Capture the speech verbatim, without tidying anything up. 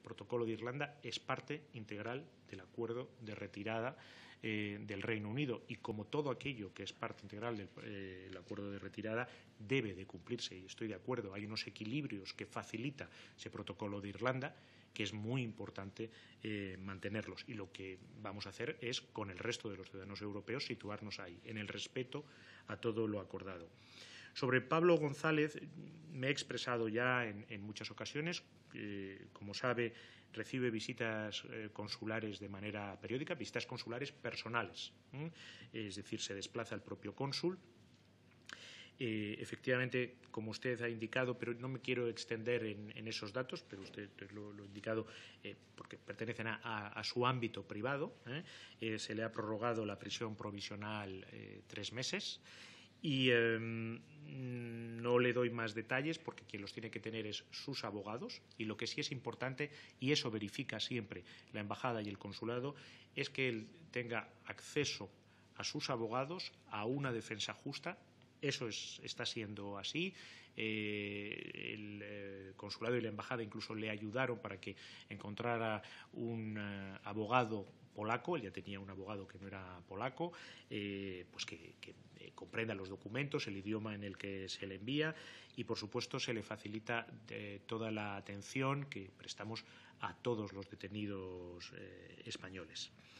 protocolo de Irlanda es parte integral del acuerdo de retirada eh, del Reino Unido y, como todo aquello que es parte integral del eh, el acuerdo de retirada, debe de cumplirse. Y estoy de acuerdo, hay unos equilibrios que facilita ese protocolo de Irlanda que es muy importante eh, mantenerlos. Y lo que vamos a hacer es, con el resto de los ciudadanos europeos, situarnos ahí, en el respeto a todo lo acordado. Sobre Pablo González me he expresado ya en, en muchas ocasiones. Eh, como sabe, recibe visitas eh, consulares de manera periódica, visitas consulares personales. ¿eh? Es decir, se desplaza el propio cónsul. Eh, efectivamente, como usted ha indicado, pero no me quiero extender en, en esos datos, pero usted lo, lo ha indicado eh, porque pertenecen a, a, a su ámbito privado. ¿eh? Eh, se le ha prorrogado la prisión provisional eh, tres meses. Y eh, no le doy más detalles porque quien los tiene que tener es sus abogados, y lo que sí es importante, y eso verifica siempre la embajada y el consulado, es que él tenga acceso a sus abogados, a una defensa justa. Eso es, está siendo así. Eh, el eh, consulado y la embajada incluso le ayudaron para que encontrara un eh, abogado polaco. Él ya tenía un abogado que no era polaco, eh, pues que, que eh, comprenda los documentos, el idioma en el que se le envía, y por supuesto se le facilita eh, toda la atención que prestamos a todos los detenidos eh, españoles.